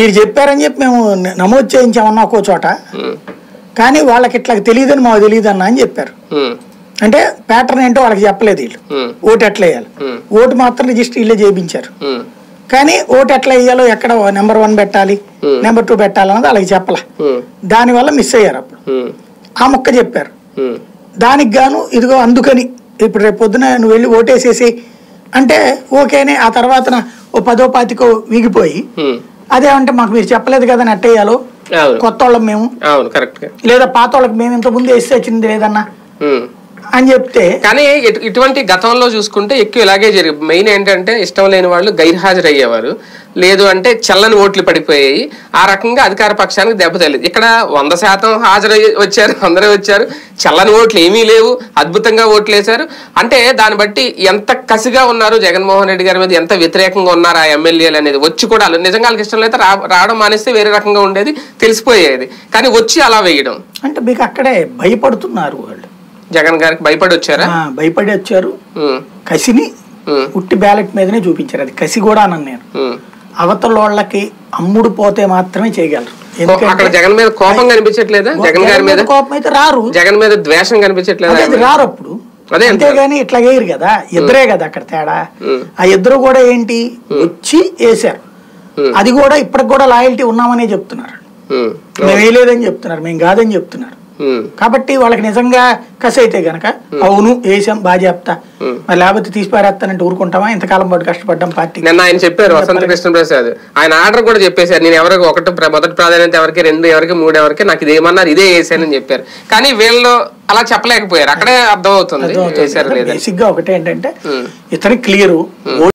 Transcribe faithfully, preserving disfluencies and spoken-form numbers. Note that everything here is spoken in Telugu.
మీరు చెప్పారని చెప్పి మేము నమోదు చేయించామన్నా ఒక్కో చోట, కానీ వాళ్ళకి ఇట్లా తెలియదని మాకు తెలియదు అన్న అని చెప్పారు. అంటే ప్యాటర్న్ ఏంటో వాళ్ళకి చెప్పలేదు వీళ్ళు. ఓటు ఎట్లా వేయాలి, ఓటు మాత్రం రిజిస్టర్ వీళ్ళే చేయించారు, కానీ ఓటు ఎట్లా వేయాలో ఎక్కడ నెంబర్ వన్ పెట్టాలి నెంబర్ టూ పెట్టాలన్నది వాళ్ళకి చెప్పాల. దానివల్ల మిస్ అయ్యారు. అప్పుడు ఆ మొక్క చెప్పారు. దానికి గాను ఇదిగో అందుకని ఇప్పుడు రేపు పొద్దున నువ్వు వెళ్ళి ఓటేసేసి అంటే ఓకేనే. ఆ తర్వాత ఓ పదో పాతికో వీగిపోయి అదేమంటే మాకు మీరు చెప్పలేదు కదా నెట్టేయాలో, కొత్త వాళ్ళం మేము లేదా పాత వాళ్ళకి మేము ఇంత ముందు వేస్తే వచ్చింది లేదన్నా అని చెప్తే. కానీ ఇటువంటి గతంలో చూసుకుంటే ఎక్కువ ఇలాగే జరిగి మెయిన్ ఏంటంటే ఇష్టం లేని వాళ్ళు గైర్హాజరు అయ్యేవారు, లేదు అంటే చల్లని ఓట్లు పడిపోయాయి. ఆ రకంగా అధికార పక్షానికి దెబ్బతలేదు. ఇక్కడ వంద శాతం హాజరు వచ్చారు, అందరూ వచ్చారు, చల్లని ఓట్లు ఏమీ లేవు, అద్భుతంగా ఓట్లు వేశారు. అంటే దాన్ని బట్టి ఎంత కసిగా ఉన్నారు జగన్మోహన్ రెడ్డి గారి మీద, ఎంత వ్యతిరేకంగా ఉన్నారు ఆ ఎమ్మెల్యేలు అనేది వచ్చి కూడా నిజంగా వాళ్ళకి ఇష్టం అయితే రావడం మానేస్తే వేరే రకంగా ఉండేది, తెలిసిపోయేది. కానీ వచ్చి అలా వేయడం అంటే మీకు అక్కడే భయపడుతున్నారు వాళ్ళు. జగన్ గారికి భయపడి వచ్చారా? భయపడి వచ్చారు. కసిని ఉట్టి బ్యాలెట్ మీదనే చూపించారు. అది కసి కూడా అన్నాను నేను. అవతల వాళ్ళకి అమ్ముడు పోతే మాత్రమే చేయగలరు. అక్కడ జగన్ మీద కోపం కనిపించట్లేదా? జగన్ గారి మీద కోపం అయితే రారు, జగన్ మీద ద్వేషం కనిపించట్లేదా? అది రారు అప్పుడు. అంతేగాని ఇట్లా వేయరు కదా, ఇద్దరే కదా అక్కడ తేడా. ఆ ఇద్దరు కూడా ఏంటి వచ్చి వేసారు. అది కూడా ఇప్పటికి కూడా లాయల్టీ ఉన్నామనే చెప్తున్నారు. మేము వేయలేదని చెప్తున్నారు, మేము కాదని చెప్తున్నారు. కాబట్టి వాళ్ళకి నిజంగా కసి అయితే గనక అవును వేసాం బాగా చెప్తా, మరి లేకపోతే తీసి పారేస్తానంటే ఊరుకుంటామా? ఇంతకాలం పాటు కష్టపడ్డాం పార్టీ. నిన్న ఆయన చెప్పారు వసంత కృష్ణ ప్రసాద్, ఆయన ఆర్డర్ కూడా చెప్పేశారు, నేను ఎవరికి ఒకటి మొదటి ప్రాధాన్యత ఎవరికి, రెండు ఎవరికి, మూడు ఎవరికి, నాకు ఇది ఏమన్నారు ఇదే వేసానని చెప్పారు. కానీ వీళ్ళు అలా చెప్పలేకపోయారు. అక్కడే అర్థం అవుతుంది. బేసిక్ గా ఒకటి ఏంటంటే ఇతని క్లియర్